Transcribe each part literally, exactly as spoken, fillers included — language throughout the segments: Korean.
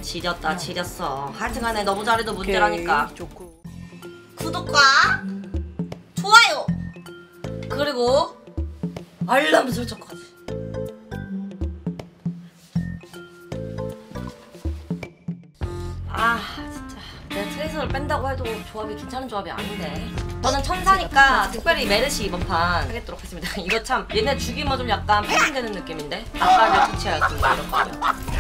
지렸다 지렸어. 하여튼간에 너무 잘해도 문제라니까. 좋고. 구독과 좋아요 그리고 알람 설정까지. 아 진짜 내가 트레이서를 뺀다고 해도 조합이 괜찮은 조합이 아닌데. 저는 천사니까 특별히 메르시 이번 판 하겠도록 하겠습니다. 이거 참 얘네 죽이면 좀 약간 패딩되는 느낌인데 아까를 터치해야겠습니다. 이렇거든요.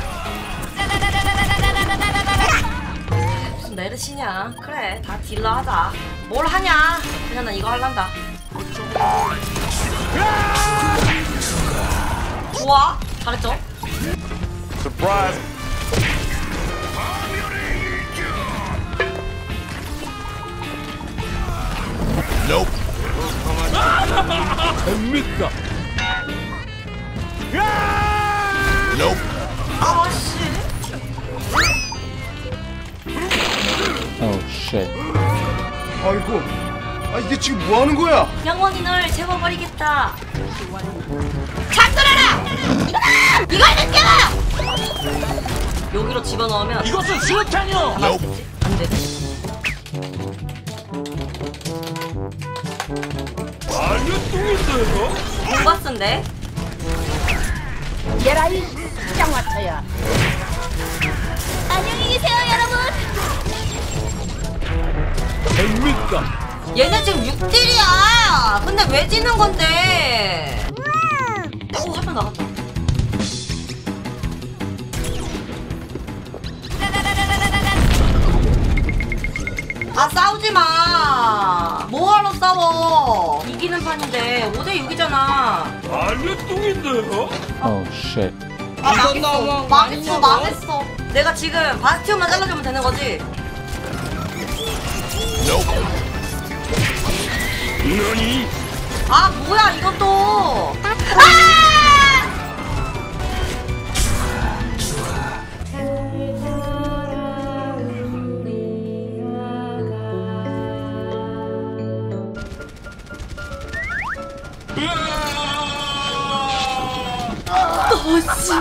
무슨 메르시냐. 그래 다 딜러 하자. 뭘 하냐. 그냥 난 이거 할란다. 좋아 잘했죠? Surprise. Nope. 됩니까? Nope. 아씨. Oh shit. 아이고. 아 이게 지금 뭐 하는 거야? 영원인을 재워버리겠다. 잠들어라! 이걸 느껴! 여기로 집어넣으면 이것은 수류탄이요. 맞겠지? 안 돼. 아니요 똥인데요. 공바스인데? 얘라이 짱화차야. 안녕히 계세요 여러분. 됩니까? 얘네 지금 육 딜이야. 근데 왜 지는 건데? 오, 한 명 나갔다. 아 싸우지 마. 뭐하러 싸워? 이기는 판인데 오 대 육이잖아. 아니요 똥인데요. Oh shit. 아 망했어. 망했어 망했어. 내가 지금 바스티온만 잘라주면 되는 거지? Nope. 너니? 아 뭐야 이것도. 아! 어씨.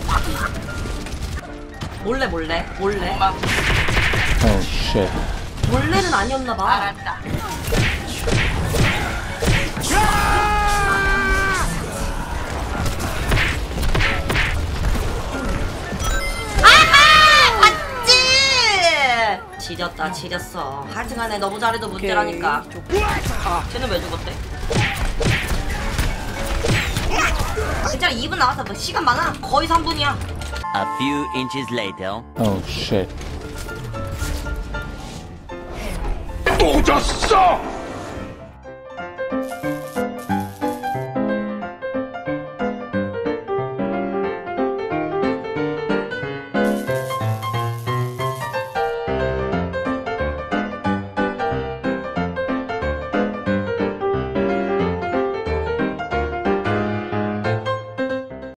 몰래 몰래 몰래. Oh shit. 몰래는 아니었나봐. 알았다. 아하! 봤지! 지렸다 지렸어. 하여튼간에 너무 잘해도 문제라니까. 쟤는 왜 죽었대? 괜찮아 이 분 나왔어. 뭐 시간 많아. 거의 삼 분이야. A few inches later. Oh shit. 또 졌어!